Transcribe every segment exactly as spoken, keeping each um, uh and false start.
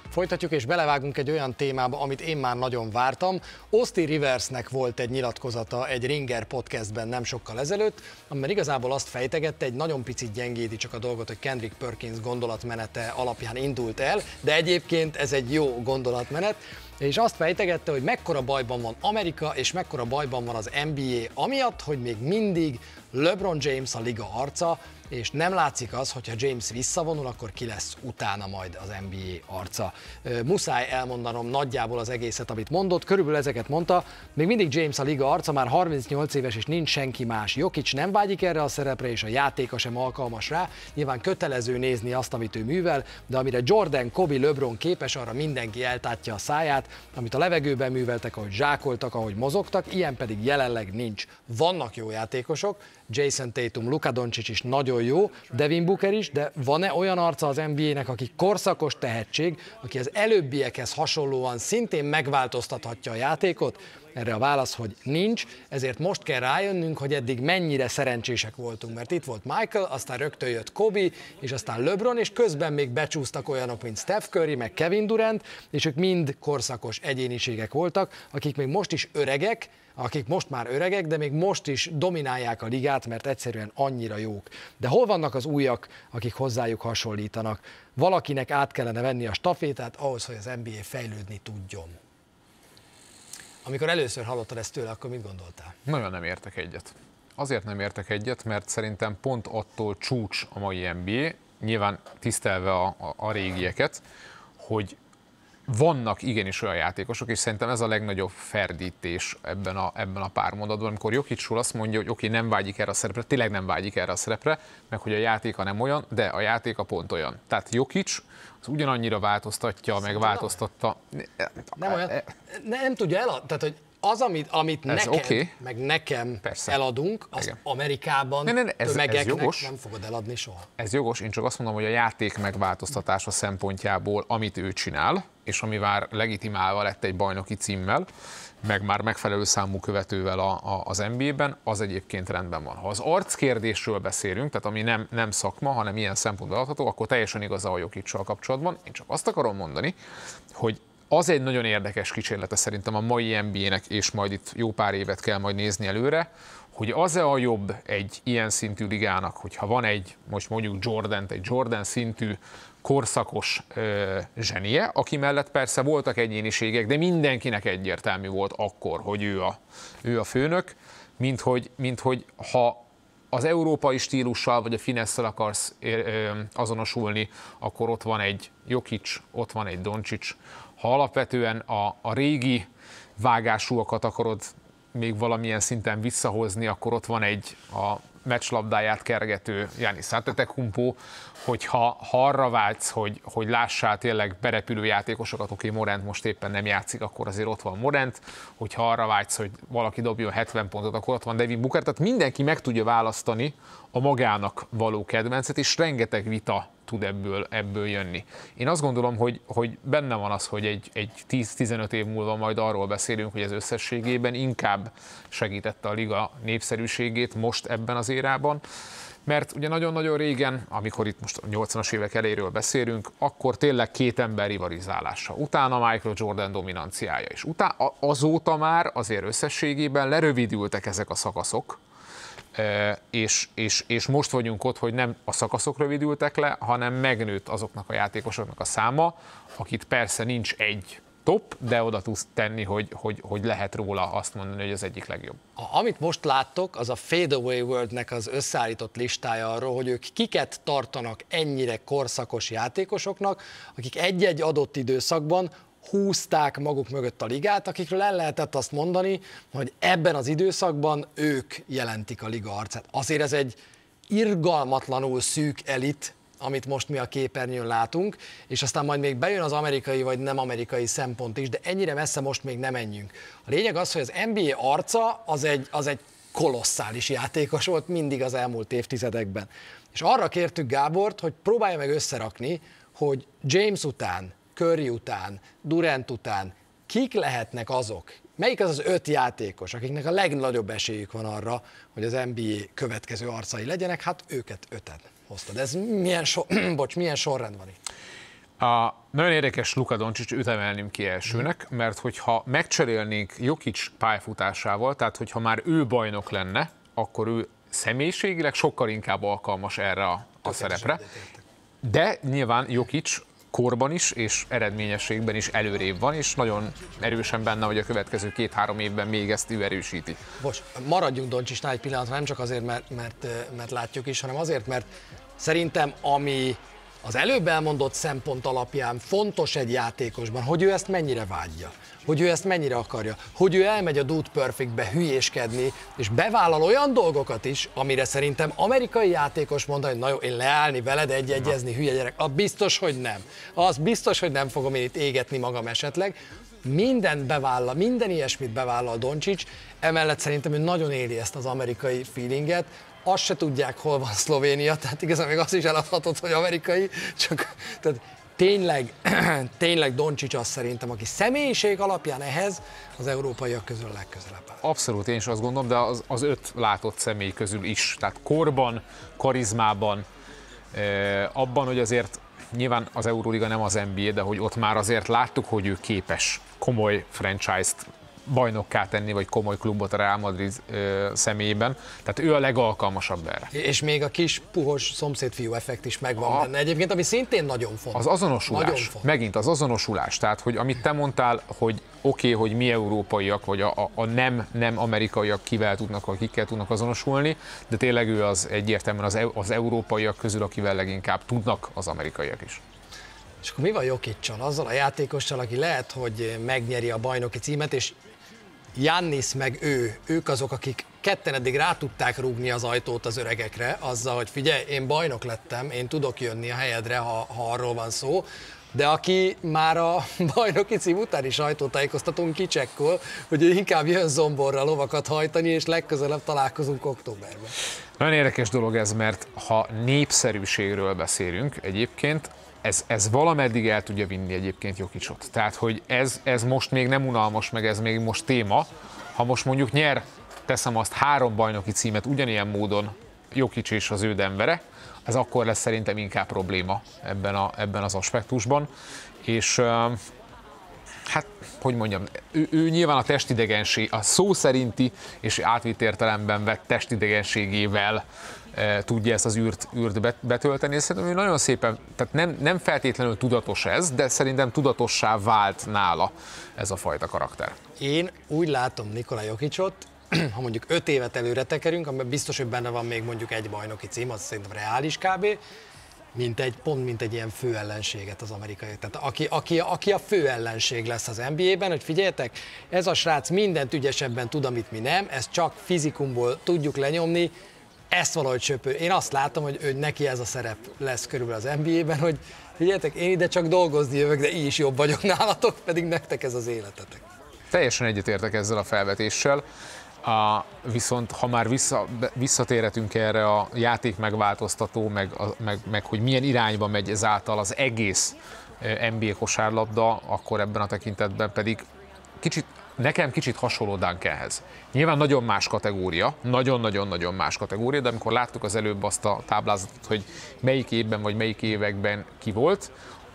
Folytatjuk és belevágunk egy olyan témába, amit én már nagyon vártam. Austin Riversnek volt egy nyilatkozata egy Ringer podcastben nem sokkal ezelőtt, amiben igazából azt fejtegette, egy nagyon picit gyengíti csak a dolgot, hogy Kendrick Perkins gondolatmenete alapján indult el, de egyébként ez egy jó gondolatmenet, és azt fejtegette, hogy mekkora bajban van Amerika, és mekkora bajban van az en bé á, amiatt, hogy még mindig LeBron James a liga arca, és nem látszik az, hogyha James visszavonul, akkor ki lesz utána majd az en bé á arca. Muszáj elmondanom nagyjából az egészet, amit mondott, körülbelül ezeket mondta, még mindig James a liga arca, már harmincnyolc éves, és nincs senki más. Jokic nem vágyik erre a szerepre, és a játéka sem alkalmas rá. Nyilván kötelező nézni azt, amit ő művel, de amire Jordan, Kobe, LeBron képes, arra mindenki eltátja a száját, amit a levegőben műveltek, ahogy zsákoltak, ahogy mozogtak, ilyen pedig jelenleg nincs. Vannak jó játékosok, Jason Tatum, Luka Doncic is nagyon jó, Devin Booker is, de van-e olyan arca az en bé á-nek, aki korszakos tehetség, aki az előbbiekhez hasonlóan szintén megváltoztathatja a játékot? Erre a válasz, hogy nincs, ezért most kell rájönnünk, hogy eddig mennyire szerencsések voltunk, mert itt volt Michael, aztán rögtön jött Kobe, és aztán LeBron, és közben még becsúsztak olyanok, mint Steph Curry, meg Kevin Durant, és ők mind korszakos egyéniségek voltak, akik még most is öregek, akik most már öregek, de még most is dominálják a ligát, mert egyszerűen annyira jók. De hol vannak az újak, akik hozzájuk hasonlítanak? Valakinek át kellene venni a stafétát ahhoz, hogy az en bé á fejlődni tudjon. Amikor először hallottad ezt tőle, akkor mit gondoltál? Nagyon nem értek egyet. Azért nem értek egyet, mert szerintem pont attól csúcs a mai en bé á, nyilván tisztelve a, a, a régieket, hogy vannak igenis olyan játékosok, és szerintem ez a legnagyobb ferdítés ebben a, ebben a pár mondatban, amikor Jokicról azt mondja, hogy oké, okay, nem vágyik erre a szerepre, tényleg nem vágyik erre a szerepre, meg hogy a játéka nem olyan, de a játéka pont olyan. Tehát Jokic az ugyanannyira változtatja, meg változtatta. Nem olyan, nem, nem tudja eladni, tehát hogy az, amit, amit neked, okay. meg nekem Persze. eladunk, azt igen. Amerikában ne, ne, ne, ez, tömegeknek ez nem fogod eladni soha. Ez jogos, én csak azt mondom, hogy a játék megváltoztatása szempontjából, amit ő csinál, és ami már legitimálva lett egy bajnoki címmel, meg már megfelelő számú követővel a, a, az en bé á-ben, az egyébként rendben van. Ha az arckérdésről beszélünk, tehát ami nem, nem szakma, hanem ilyen szempontból adható, akkor teljesen igaz a Jokiccal kapcsolatban. Én csak azt akarom mondani, hogy az egy nagyon érdekes kísérlete szerintem a mai en bé á-nek, és majd itt jó pár évet kell majd nézni előre, hogy az-e a jobb egy ilyen szintű ligának, hogyha van egy, most mondjuk Jordant, egy Jordan szintű korszakos ö, zsenie, aki mellett persze voltak egyéniségek, de mindenkinek egyértelmű volt akkor, hogy ő a, ő a főnök, mint hogy, mint hogy ha az európai stílussal vagy a finesszel akarsz ö, ö, azonosulni, akkor ott van egy Jokic, ott van egy Doncic. Ha alapvetően a, a régi vágásúakat akarod még valamilyen szinten visszahozni, akkor ott van egy a meccslabdáját kergető Giannis Antetokounmpo, hogyha ha arra vágysz, hogy, hogy lássál tényleg berepülő játékosokat, oké, Morant most éppen nem játszik, akkor azért ott van Morant, hogyha arra vágysz, hogy valaki dobjon hetven pontot, akkor ott van Devin Booker, tehát mindenki meg tudja választani a magának való kedvencet, és rengeteg vita tud ebből, ebből jönni. Én azt gondolom, hogy, hogy benne van az, hogy egy, egy tíz-tizenöt év múlva majd arról beszélünk, hogy ez összességében inkább segítette a liga népszerűségét most ebben az érában, mert ugye nagyon-nagyon régen, amikor itt most a nyolcvanas évek elejéről beszélünk, akkor tényleg két ember rivalizálása. Utána Michael Jordan dominanciája, és utána, azóta már azért összességében lerövidültek ezek a szakaszok, És, és, és most vagyunk ott, hogy nem a szakaszok rövidültek le, hanem megnőtt azoknak a játékosoknak a száma, akit persze nincs egy top, de oda tudsz tenni, hogy, hogy, hogy lehet róla azt mondani, hogy az egyik legjobb. A, amit most láttok, az a Fadeaway Worldnek az összeállított listája arról, hogy ők kiket tartanak ennyire korszakos játékosoknak, akik egy-egy adott időszakban húzták maguk mögött a ligát, akikről el lehetett azt mondani, hogy ebben az időszakban ők jelentik a liga arcát. Azért ez egy irgalmatlanul szűk elit, amit most mi a képernyőn látunk, és aztán majd még bejön az amerikai vagy nem amerikai szempont is, de ennyire messze most még nem menjünk. A lényeg az, hogy az en bé á arca az egy, az egy kolosszális játékos volt mindig az elmúlt évtizedekben. És arra kértük Gábort, hogy próbálja meg összerakni, hogy James után, Curry után, Durant után kik lehetnek azok, melyik az az öt játékos, akiknek a legnagyobb esélyük van arra, hogy az en bé á következő arcai legyenek, hát őket öten hoztad. Ez milyen, so- Bocs, milyen sorrend van itt? A, nagyon érdekes Luka Doncic, őt emelném ki elsőnek, mert hogyha megcserélnénk Jokic pályafutásával, tehát hogyha már ő bajnok lenne, akkor ő személyiségileg sokkal inkább alkalmas erre a, a szerepre. De nyilván Jokic korban is és eredményességben is előrébb van, és nagyon erősen benne, hogy a következő két-három évben még ezt ő erősíti. Bocs, maradjunk Doncicnál egy pillanatra, nem csak azért, mert, mert, mert látjuk is, hanem azért, mert szerintem ami az előbb elmondott szempont alapján fontos egy játékosban, hogy ő ezt mennyire vágyja, hogy ő ezt mennyire akarja, hogy ő elmegy a Dude Perfectbe hülyéskedni, és bevállal olyan dolgokat is, amire szerintem amerikai játékos mondani, hogy na jó, én leállni veled egy-egyezni, hülye gyerek, az biztos, hogy nem. Az biztos, hogy nem fogom én itt égetni magam esetleg. Mindent bevállal, minden ilyesmit bevállal Doncic, emellett szerintem ő nagyon éli ezt az amerikai feelinget, azt se tudják, hol van Szlovénia, tehát igazán még azt is eladhatod, hogy amerikai, csak tehát tényleg, tényleg Doncic az szerintem, aki személyiség alapján ehhez az európaiak közül a legközelebb áll. Abszolút, én is azt gondolom, de az, az öt látott személy közül is, tehát korban, karizmában, eh, abban, hogy azért nyilván az Euróliga nem az en bé á, de hogy ott már azért láttuk, hogy ő képes komoly franchise-t bajnokká tenni, vagy komoly klubot a Real Madrid ö, személyében. Tehát ő a legalkalmasabb erre. És még a kis puhos szomszédfiú effekt is megvan a, benne egyébként, ami szintén nagyon fontos. Az azonosulás, nagyon fontos. Megint az azonosulás, tehát hogy amit te mondtál, hogy oké, okay, hogy mi európaiak, vagy a, a, a nem, nem amerikaiak kivel tudnak, vagy kikkel tudnak azonosulni, de tényleg ő az egyértelműen az, az európaiak közül, akivel leginkább tudnak az amerikaiak is. És akkor mi van Jokiccal? Azzal a játékossal, aki lehet, hogy megnyeri a bajnoki címet, és Giannis meg ő, ők azok, akik ketten eddig rá tudták rúgni az ajtót az öregekre, azzal, hogy figyelj, én bajnok lettem, én tudok jönni a helyedre, ha, ha arról van szó, de aki már a bajnoki cím utáni sajtótájékoztatón kicsekkol, hogy ő inkább jön zomborra lovakat hajtani, és legközelebb találkozunk októberben. Nagyon érdekes dolog ez, mert ha népszerűségről beszélünk egyébként, Ez, ez valameddig el tudja vinni egyébként Jokicot. Tehát, hogy ez, ez most még nem unalmas, meg ez még most téma. Ha most mondjuk nyer, teszem azt, három bajnoki címet ugyanilyen módon Jokic és az ő Denvere, ez akkor lesz szerintem inkább probléma ebben, a, ebben az aspektusban. És hát, hogy mondjam, ő, ő nyilván a testidegenség, a szó szerinti és átvitt értelemben vett testidegenségével tudja ezt az űrt, űrt betölteni, és szerintem nagyon szépen, tehát nem, nem feltétlenül tudatos ez, de szerintem tudatossá vált nála ez a fajta karakter. Én úgy látom Nikola Jokicot, ha mondjuk öt évet előre tekerünk, amiben biztos, hogy benne van még mondjuk egy bajnoki cím, az szerintem reális kb., mint egy, pont mint egy ilyen fő ellenséget az amerikai. Tehát aki, aki, aki a fő ellenség lesz az en bé á-ben, hogy figyeljetek, ez a srác mindent ügyesebben tud, amit mi nem, ezt csak fizikumból tudjuk lenyomni, ezt valahogy söpő. Én azt látom, hogy, hogy neki ez a szerep lesz körülbelül az en bé á-ben, hogy figyeljetek, én ide csak dolgozni jövök, de így is jobb vagyok nálatok, pedig nektek ez az életetek. Teljesen egyetértek ezzel a felvetéssel, a, viszont ha már vissza, visszatérhetünk erre a játék megváltoztató, meg, a, meg, meg hogy milyen irányba megy ezáltal az egész en bé á kosárlabda, akkor ebben a tekintetben pedig kicsit nekem kicsit hasonló Duncanhez. Nyilván nagyon más kategória, nagyon-nagyon-nagyon más kategória, de amikor láttuk az előbb azt a táblázatot, hogy melyik évben vagy melyik években ki volt,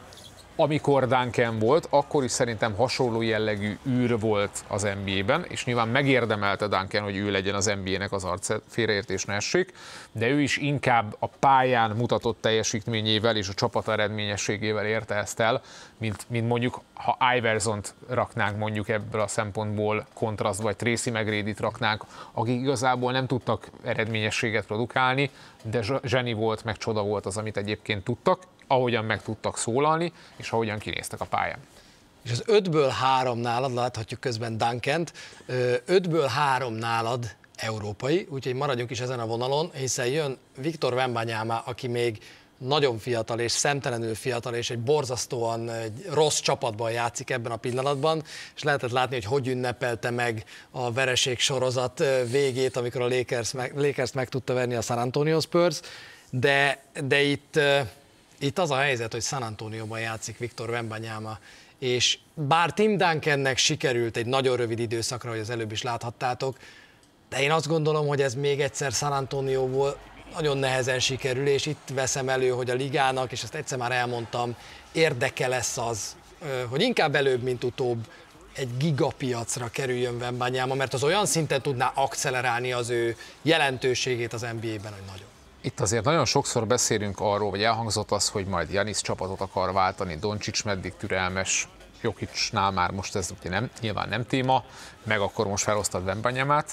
amikor Duncan volt, akkor is szerintem hasonló jellegű űr volt az en bé á-ben, és nyilván megérdemelte Duncan, hogy ő legyen az en bé á-nek az arc, félreértés ne essék, de ő is inkább a pályán mutatott teljesítményével és a csapat eredményességével érte ezt el, mint, mint mondjuk, ha Iversont raknánk mondjuk ebből a szempontból kontraszt, vagy Tracy McGrady-t raknánk, akik igazából nem tudtak eredményességet produkálni, de zseni volt, meg csoda volt az, amit egyébként tudtak, ahogyan meg tudtak szólalni, és ahogyan kinéztek a pályán. És az ötből három nálad, láthatjuk közben Duncant, ötből három nálad európai, úgyhogy maradjunk is ezen a vonalon, hiszen jön Victor Wembanyama, aki még nagyon fiatal és szemtelenül fiatal, és egy borzasztóan egy rossz csapatban játszik ebben a pillanatban, és lehetett látni, hogy hogy ünnepelte meg a vereség sorozat végét, amikor a Lakers meg, Lakers meg tudta verni a San Antonio Spurs, de, de itt, itt az a helyzet, hogy San Antonioban játszik Victor Wembanyama, és bár Tim Duncannek sikerült egy nagyon rövid időszakra, hogy az előbb is láthattátok, de én azt gondolom, hogy ez még egyszer San Antonióból nagyon nehezen sikerül, és itt veszem elő, hogy a ligának, és ezt egyszer már elmondtam, érdeke lesz az, hogy inkább előbb, mint utóbb egy gigapiacra kerüljön Wembanyama, mert az olyan szinten tudná akcelerálni az ő jelentőségét az en bé á-ben, hogy nagyon. Itt azért nagyon sokszor beszélünk arról, vagy elhangzott az, hogy majd Giannis csapatot akar váltani, Doncic meddig türelmes, Jokicnál már most ez ugye nem, nyilván nem téma, meg akkor most felosztad Wembanyamát.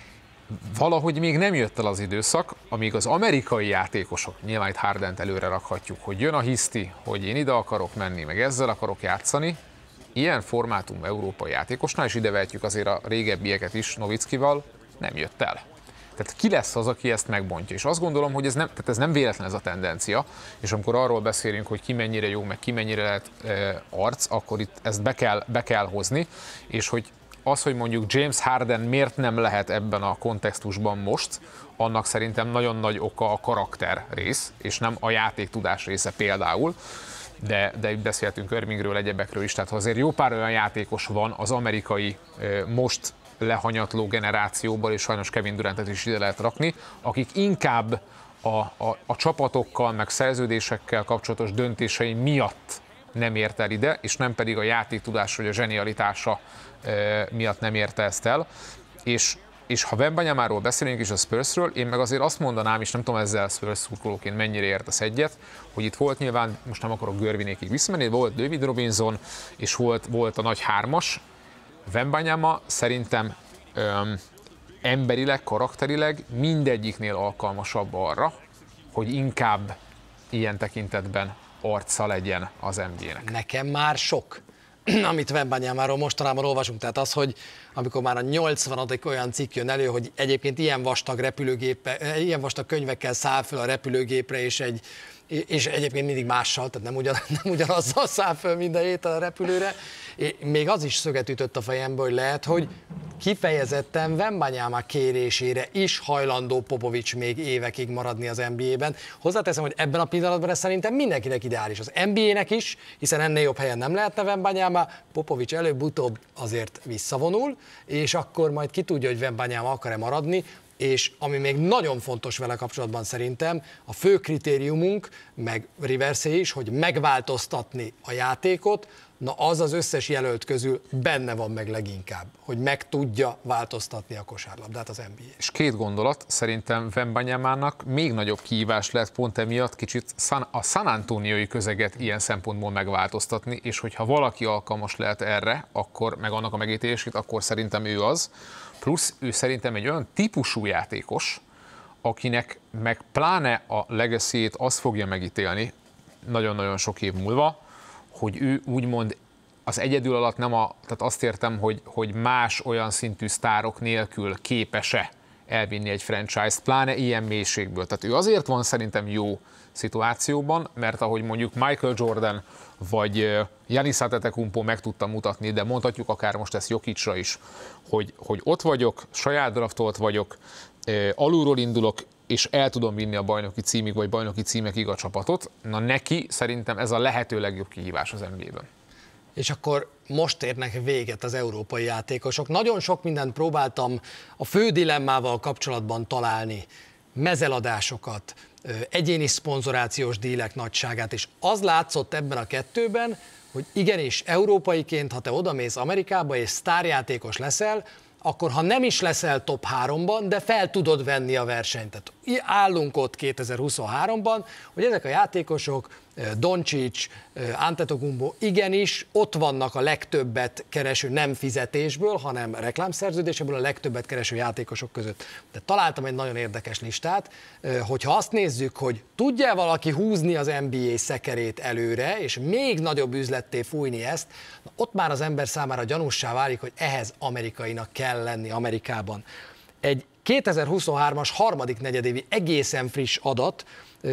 Valahogy még nem jött el az időszak, amíg az amerikai játékosok, nyilván itt Hardent előre rakhatjuk, hogy jön a hiszti, hogy én ide akarok menni, meg ezzel akarok játszani. Ilyen formátum európai játékosnál, és ide vehetjük azért a régebbieket is Novickival, nem jött el. Tehát ki lesz az, aki ezt megbontja? És azt gondolom, hogy ez nem, tehát ez nem véletlen ez a tendencia, és amikor arról beszélünk, hogy ki mennyire jó, meg ki mennyire lehet e, arc, akkor itt ezt be kell, be kell hozni, és hogy az, hogy mondjuk James Harden miért nem lehet ebben a kontextusban most, annak szerintem nagyon nagy oka a karakter rész, és nem a játéktudás része például, de, de itt beszéltünk Irvingről, egyebekről is, tehát ha azért jó pár olyan játékos van az amerikai e, most lehanyatló generációból, és sajnos Kevin Durantet is ide lehet rakni, akik inkább a, a, a csapatokkal, meg szerződésekkel kapcsolatos döntései miatt nem ért el ide, és nem pedig a játéktudás vagy a zsenialitása e, miatt nem érte ezt el. És, és ha Wembanyamáról beszélünk és a Spursről, én meg azért azt mondanám, és nem tudom ezzel Spurs szurkolóként mennyire értesz egyet, hogy itt volt nyilván, most nem akarok Görvinékig visszamenni, volt David Robinson, és volt, volt a nagy hármas. Wembanyama szerintem öm, emberileg, karakterileg mindegyiknél alkalmasabb arra, hogy inkább ilyen tekintetben arca legyen az en bé á-nek. Nekem már sok, amit Wembanyamáról mostanában olvasunk, tehát az, hogy amikor már a nyolcvanadik olyan cikk jön elő, hogy egyébként ilyen vastag repülőgépe, ilyen vastag könyvekkel száll föl a repülőgépre, és egy és egyébként mindig mással, tehát nem, ugyan, nem ugyanazzal száll föl minden héten a repülőre. Még az is szöget ütött a fejembe, hogy lehet, hogy kifejezetten Wembanyama kérésére is hajlandó Popovics még évekig maradni az en bé á-ben. Hozzáteszem, hogy ebben a pillanatban ez szerintem mindenkinek ideális. Az en bé á-nek is, hiszen ennél jobb helyen nem lehetne Wembanyama, Popovics előbb-utóbb azért visszavonul, és akkor majd ki tudja, hogy Wembanyama akar-e maradni. És ami még nagyon fontos vele kapcsolatban szerintem, a fő kritériumunk, meg Riversé is, hogy megváltoztatni a játékot, na az az összes jelölt közül benne van meg leginkább, hogy meg tudja változtatni a kosárlabdát az en bé á. És két gondolat, szerintem Wembanyamának még nagyobb kihívás lehet pont emiatt kicsit a San Antoniói közeget ilyen szempontból megváltoztatni, és hogyha valaki alkalmas lehet erre, akkor meg annak a megítélését, akkor szerintem ő az. Plusz ő szerintem egy olyan típusú játékos, akinek meg pláne a legacy-ét azt fogja megítélni nagyon-nagyon sok év múlva, hogy ő úgymond az egyedül alatt nem a, tehát azt értem, hogy, hogy más olyan szintű sztárok nélkül képes-e elvinni egy franchise-t, pláne ilyen mélységből. Tehát ő azért van szerintem jó szituációban, mert ahogy mondjuk Michael Jordan vagy Giannis Antetokounmpo meg tudta mutatni, de mondhatjuk akár most ezt Jokicra is, hogy, hogy ott vagyok, saját draftolt vagyok, alulról indulok, és el tudom vinni a bajnoki címig, vagy bajnoki címekig a csapatot. Na neki szerintem ez a lehető legjobb kihívás az en bé á-ben. És akkor most érnek véget az európai játékosok. Nagyon sok mindent próbáltam a fő dilemmával kapcsolatban találni, mezeladásokat, egyéni szponzorációs dílek nagyságát, és az látszott ebben a kettőben, hogy igenis, európaiként, ha te odamész Amerikába és sztárjátékos leszel, akkor ha nem is leszel top háromban, de fel tudod venni a versenyt. Tehát állunk ott kétezer-huszonháromban, hogy ezek a játékosok, Doncic, Antetokounmpo igenis ott vannak a legtöbbet kereső nem fizetésből, hanem reklámszerződésből a legtöbbet kereső játékosok között. De találtam egy nagyon érdekes listát, hogyha azt nézzük, hogy tudja valaki húzni az en bé á szekerét előre, és még nagyobb üzletté fújni ezt, ott már az ember számára gyanússá válik, hogy ehhez amerikainak kell lenni Amerikában. Egy kétezer-huszonhármas harmadik negyedévi egészen friss adat,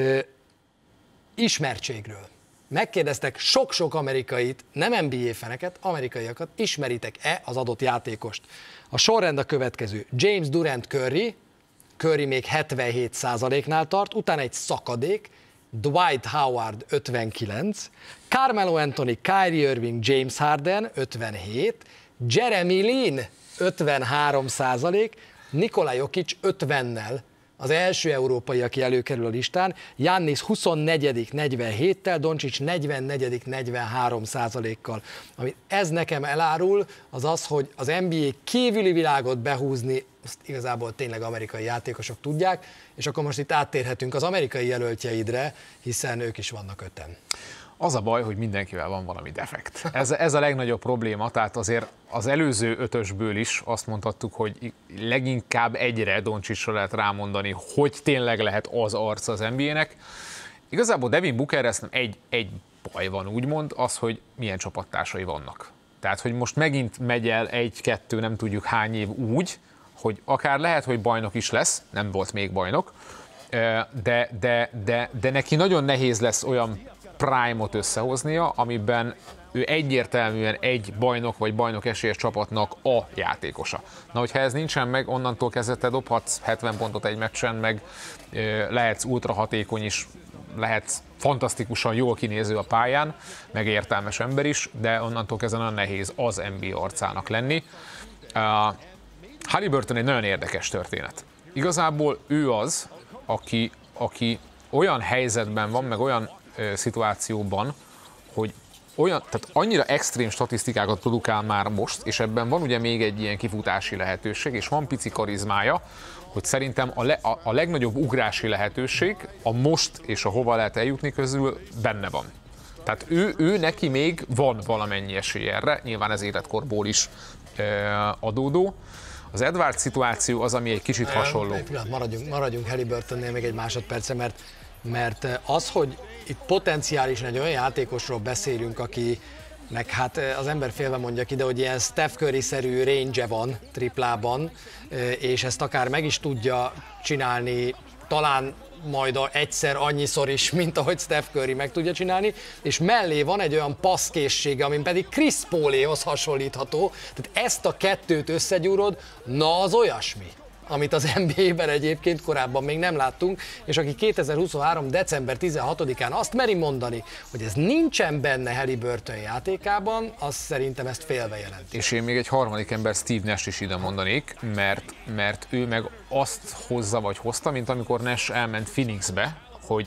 ismertségről. Megkérdeztek sok-sok amerikait, nem en bé á feneket, amerikaiakat, ismeritek-e az adott játékost? A sorrend a következő. James Durant, Curry, Curry még hetvenhét százaléknál tart, utána egy szakadék, Dwight Howard ötvenkilenc, Carmelo Anthony, Kyrie Irving, James Harden ötvenhét, Jeremy Lin ötvenhárom százalék, Nikola Jokic ötvennel az első európai, aki előkerül a listán, Giannis huszonnegyedik negyvenhéttel, Doncsics negyvennegyedik negyvenhárom százalékkal. Amit ez nekem elárul, az az, hogy az en bé á kívüli világot behúzni, azt igazából tényleg amerikai játékosok tudják, és akkor most itt áttérhetünk az amerikai jelöltjeidre, hiszen ők is vannak öten. Az a baj, hogy mindenkivel van valami defekt. Ez, ez a legnagyobb probléma, tehát azért az előző ötösből is azt mondhattuk, hogy leginkább egyre Doncsicsra lehet rámondani, hogy tényleg lehet az arc az en bé á-nek. Igazából Devin Bookerre ezt nem egy, egy baj van, úgymond, az, hogy milyen csapattársai vannak. Tehát, hogy most megint megy el egy-kettő, nem tudjuk hány év úgy, hogy akár lehet, hogy bajnok is lesz, nem volt még bajnok, de, de, de, de neki nagyon nehéz lesz olyan prime-ot összehoznia, amiben ő egyértelműen egy bajnok vagy bajnok esélyes csapatnak a játékosa. Na, hogyha ez nincsen meg, onnantól kezdve te dobhatsz hetven pontot egy meccsen, meg lehetsz ultra hatékony is, lehetsz fantasztikusan jól kinéző a pályán, meg értelmes ember is, de onnantól kezdve nagyon nehéz az en bé á arcának lenni. Uh, Haliburton egy nagyon érdekes történet. Igazából ő az, aki, aki olyan helyzetben van, meg olyan ö, szituációban, hogy olyan, tehát annyira extrém statisztikákat produkál már most, és ebben van ugye még egy ilyen kifutási lehetőség, és van pici karizmája, hogy szerintem a, le, a, a legnagyobb ugrási lehetőség a most és a hova lehet eljutni közül benne van. Tehát ő, ő neki még van valamennyi esély erre, nyilván ez életkorból is ö, adódó. Az Edwards szituáció az, ami egy kicsit hasonló. Maradjunk, maradjunk Haliburtonnél még egy másodperce, mert, mert az, hogy itt potenciálisan egy olyan játékosról beszélünk, aki meg hát az ember félve mondja ki, de hogy ilyen Steph Curry-szerű range van triplában, és ezt akár meg is tudja csinálni, talán majd egyszer annyiszor is, mint ahogy Steph Curry meg tudja csinálni, és mellé van egy olyan passzkészsége, amin pedig Chris Pauléhoz hasonlítható, tehát ezt a kettőt összegyúrod, na az olyasmi, amit az en bé á-ben egyébként korábban még nem láttunk, és aki kétezer-huszonhárom. december tizenhatodikán azt meri mondani, hogy ez nincsen benne Haliburton játékában, az szerintem ezt félve jelenti. És én még egy harmadik ember, Steve Nash is ide mondanék, mert, mert ő meg azt hozza vagy hozta, mint amikor Nash elment Phoenixbe, hogy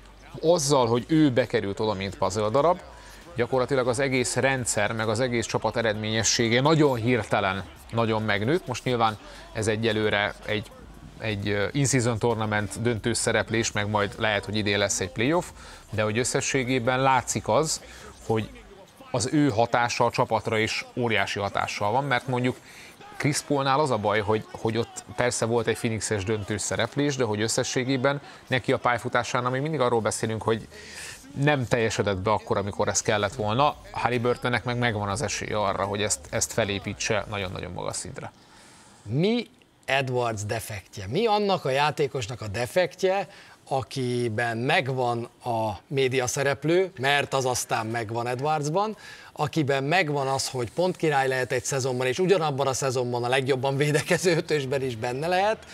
azzal, hogy ő bekerült oda, mint puzzle darab, gyakorlatilag az egész rendszer, meg az egész csapat eredményessége nagyon hirtelen, nagyon megnőtt. Most nyilván ez egyelőre egy, egy in-season tournament döntős szereplés, meg majd lehet, hogy idén lesz egy playoff, de hogy összességében látszik az, hogy az ő hatása a csapatra is óriási hatással van, mert mondjuk Chris Paulnál az a baj, hogy, hogy ott persze volt egy Phoenixes döntős szereplés, de hogy összességében neki a pályafutásánál még mindig arról beszélünk, hogy nem teljesedett be akkor, amikor ez kellett volna. Haliburtonnek meg megvan az esélye arra, hogy ezt, ezt felépítse nagyon-nagyon magas szintre. Mi Edwards defektje? Mi annak a játékosnak a defektje, akiben megvan a média szereplő, mert az aztán megvan Edwardsban, akiben megvan az, hogy pont király lehet egy szezonban, és ugyanabban a szezonban a legjobban védekező ötösben is benne lehet,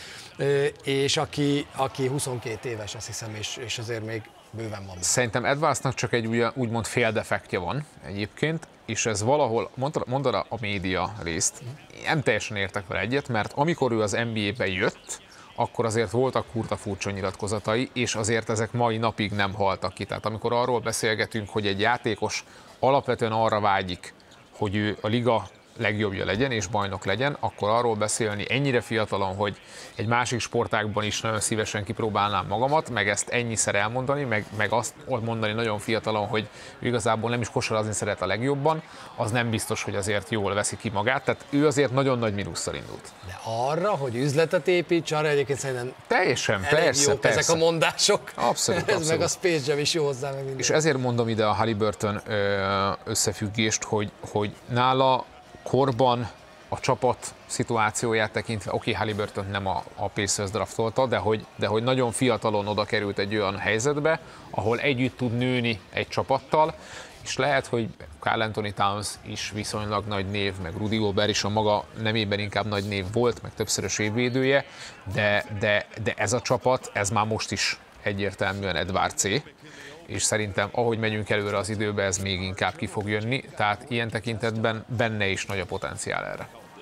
és aki, aki huszonkét éves, azt hiszem, és, és azért még bőven van. Szerintem Edwardsnak csak egy ugye, úgymond fél defektje van egyébként, és ez valahol, mondta a média részt, nem teljesen értek vele egyet, mert amikor ő az en bé á-be jött, akkor azért voltak kurta furcsa nyilatkozatai, és azért ezek mai napig nem haltak ki. Tehát amikor arról beszélgetünk, hogy egy játékos alapvetően arra vágyik, hogy ő a liga legjobbja legyen és bajnok legyen, akkor arról beszélni ennyire fiatalon, hogy egy másik sportágban is nagyon szívesen kipróbálnám magamat, meg ezt ennyiszer elmondani, meg, meg azt mondani nagyon fiatalon, hogy igazából nem is kosarazni szeret a legjobban, az nem biztos, hogy azért jól veszi ki magát, tehát ő azért nagyon nagy mínusszal indult. De arra, hogy üzletet építs, arra egyébként szerintem teljesen, persze, jók persze. ezek a mondások. Abszolút, Ez abszolút. meg a Space Jam is jó hozzá. Meg minden. És ezért mondom ide a Haliburton összefüggést, hogy, hogy nála korban a csapat szituációját tekintve, oké, okay, Haliburton nem a, a Pacers draftolta, de hogy, de hogy nagyon fiatalon oda került egy olyan helyzetbe, ahol együtt tud nőni egy csapattal, és lehet, hogy Karl Anthony Towns is viszonylag nagy név, meg Rudy Gobert is a maga nemében inkább nagy név volt, meg többszörös évvédője, de, de, de ez a csapat, ez már most is egyértelműen Edwardsé, és szerintem ahogy megyünk előre az időbe, ez még inkább ki fog jönni, tehát ilyen tekintetben benne is nagy a potenciál erre.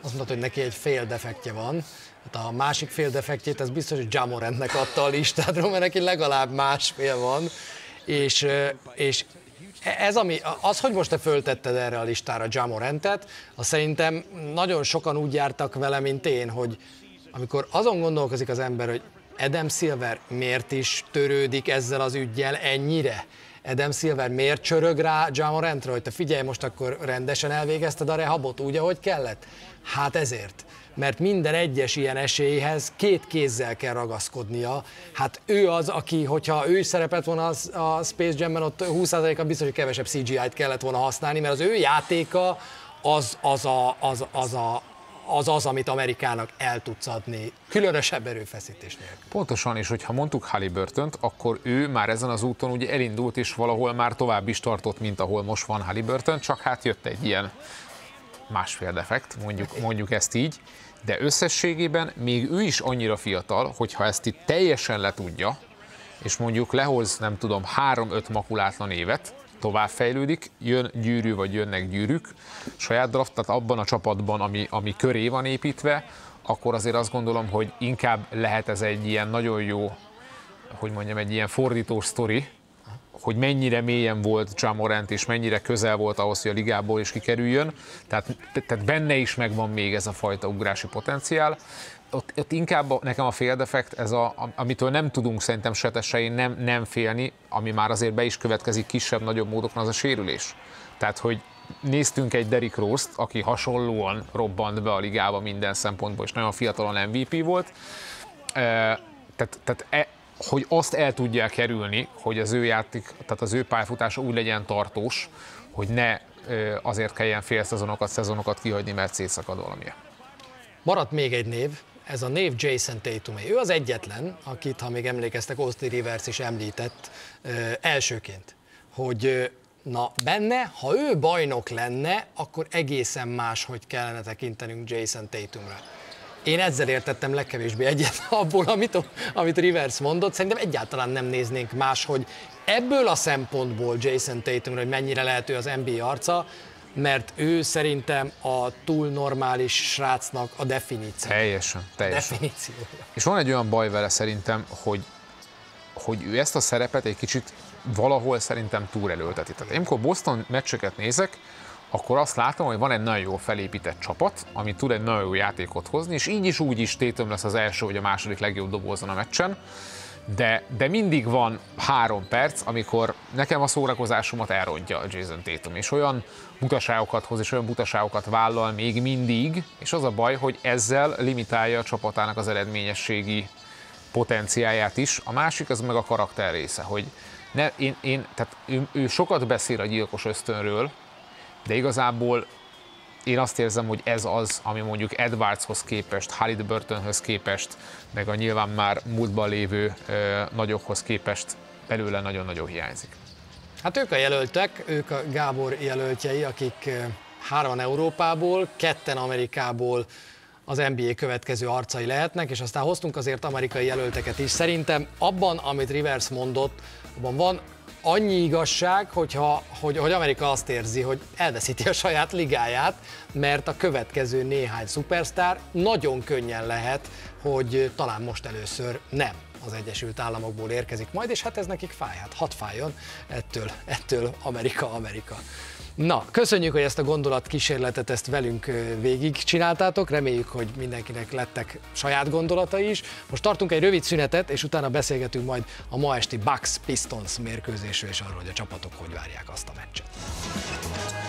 azt mondtad, hogy neki egy fél defektje van. Hát a másik fél defektjét, ez biztos, hogy Ja Morantnek adta a listádról, mert neki legalább másfél van. És, és ez, ami, az, hogy most te föltetted erre a listára Ja Morantet, az szerintem nagyon sokan úgy jártak vele, mint én, hogy amikor azon gondolkozik az ember, hogy Adam Silver miért is törődik ezzel az üggyel ennyire? Adam Silver miért csörög rá Ja Morantra, hogy te figyelj, most akkor rendesen elvégezted a rehabot úgy, ahogy kellett? Hát ezért. Mert minden egyes ilyen esélyhez két kézzel kell ragaszkodnia. Hát ő az, aki, hogyha ő is szerepelt volna a Space Jam-ben, ott húsz százaléka biztos, hogy kevesebb cé gé í-t kellett volna használni, mert az ő játéka az az, a, az, az, a, az, az amit Amerikának el tudsz adni, különösebb erőfeszítés nélkül. Pontosan, és hogyha mondtuk Haliburtont, akkor ő már ezen az úton ugye elindult, és valahol már tovább is tartott, mint ahol most van Haliburton, csak hát jött egy ilyen másfél defekt, mondjuk, mondjuk ezt így, de összességében még ő is annyira fiatal, hogyha ezt itt teljesen letudja, és mondjuk lehoz, nem tudom, három-öt makulátlan évet, továbbfejlődik, jön gyűrű, vagy jönnek gyűrűk, saját draft, tehát abban a csapatban, ami, ami köré van építve, akkor azért azt gondolom, hogy inkább lehet ez egy ilyen nagyon jó, hogy mondjam, egy ilyen fordítós sztori, hogy mennyire mélyen volt Ja Morant, és mennyire közel volt ahhoz, hogy a ligából is kikerüljön. Tehát, tehát benne is megvan még ez a fajta ugrási potenciál. Ott, ott inkább a, nekem a féldefekt, ez a, amitől nem tudunk szerintem se te se én nem, nem félni, ami már azért be is következik kisebb-nagyobb módokon, az a sérülés. Tehát, hogy néztünk egy Derrick Rose-t, aki hasonlóan robbant be a ligába minden szempontból, és nagyon fiatalon em vé pé volt. Tehát, tehát e, hogy azt el tudják kerülni, hogy az ő játék, tehát az ő pályafutása úgy legyen tartós, hogy ne azért kelljen fél szezonokat, szezonokat kihagyni, mert szétszakad valamilyen. Maradt még egy név, ez a név Jason Tatumé. Ő az egyetlen, akit, ha még emlékeztek, Austin Rivers is említett elsőként, hogy na benne, ha ő bajnok lenne, akkor egészen máshogy kellene tekintenünk Jason Tatumra. Én ezzel értettem legkevésbé egyet abból, amit, amit Rivers mondott. Szerintem egyáltalán nem néznénk máshogy ebből a szempontból Jason Tatumra, hogy mennyire lehet ő az en bé á arca, mert ő szerintem a túl normális srácnak a definíció. Teljesen, teljesen. Definíciója. És van egy olyan baj vele szerintem, hogy, hogy ő ezt a szerepet egy kicsit valahol szerintem túlelőlteti. Tehát én, amikor Boston meccseket nézek, akkor azt látom, hogy van egy nagyon jó felépített csapat, ami tud egy nagyon jó játékot hozni, és így is úgy is Tatum lesz az első vagy a második legjobb dobózon a meccsen, de, de mindig van három perc, amikor nekem a szórakozásomat elrontja Jason Tatum, és olyan butaságokat hoz, és olyan butaságokat vállal még mindig, és az a baj, hogy ezzel limitálja a csapatának az eredményességi potenciáját is. A másik az meg a karakter része, hogy ne, én, én, tehát ő, ő sokat beszél a gyilkos ösztönről, de igazából én azt érzem, hogy ez az, ami mondjuk Edwardshoz képest, Haliburtonhöz képest, meg a nyilván már múltban lévő ö, nagyokhoz képest belőle nagyon-nagyon hiányzik. Hát ők a jelöltek, ők a Gábor jelöltjei, akik hárman Európából, ketten Amerikából az en bé á következő arcai lehetnek, és aztán hoztunk azért amerikai jelölteket is. Szerintem abban, amit Rivers mondott, abban van annyi igazság, hogyha, hogy, hogy Amerika azt érzi, hogy elveszíti a saját ligáját, mert a következő néhány szupersztár nagyon könnyen lehet, hogy talán most először nem az Egyesült Államokból érkezik majd, és hát ez nekik fáj, hát hadd fájjon ettől, ettől Amerika, Amerika. Na, köszönjük, hogy ezt a gondolatkísérletet ezt velünk végig csináltátok, reméljük, hogy mindenkinek lettek saját gondolatai is. Most tartunk egy rövid szünetet, és utána beszélgetünk majd a ma esti Bucks Pistons mérkőzésről, és arról, hogy a csapatok hogy várják azt a meccset.